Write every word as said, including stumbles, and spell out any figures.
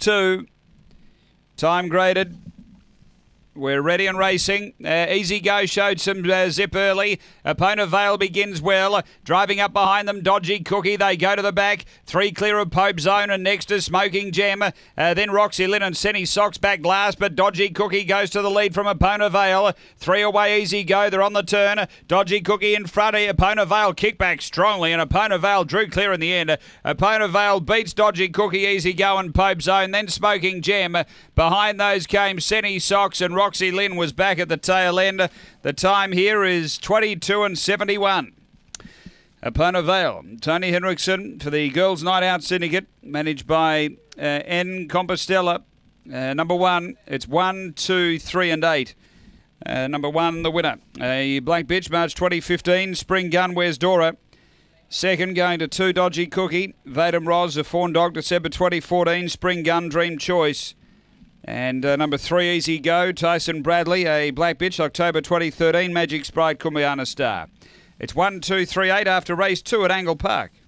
two. Time graded. We're ready and racing. Uh, Easy Go showed some uh, zip early. Epona Vale begins well. Driving up behind them, Dodgy Cookie. They go to the back. Three clear of Pope Zone and next is Smoking Gem. Uh, then Roxy Lynn and Senny Socks back last, but Dodgy Cookie goes to the lead from Epona Vale. Three away, Easy Go. They're on the turn. Dodgy Cookie in front. Epona Vale kick back strongly and Epona Vale drew clear in the end. Epona Vale beats Dodgy Cookie, Easy Go and Pope Zone. Then Smoking Gem. Behind those came Senny Socks and Roxy Lynn was back at the tail end. The time here is twenty-two and seventy-one. Epona Vale. Tony Henriksen for the Girls Night Out Syndicate, managed by uh, N. Compostela. Uh, number one, it's one, two, three and eight. Uh, number one, the winner. A Black Bitch, March twenty fifteen. Spring Gun, Where's Dora? Second, going to two, Dodgy Cookie. Vadim Roz, a Fawn Dog, December twenty fourteen. Spring Gun, Dream Choice. And uh, number three, Easy Go, Tyson Bradley, a Black Bitch, October twenty thirteen, Magic Sprite, Kumbayana Star. It's one, two, three, eight after race two at Angle Park.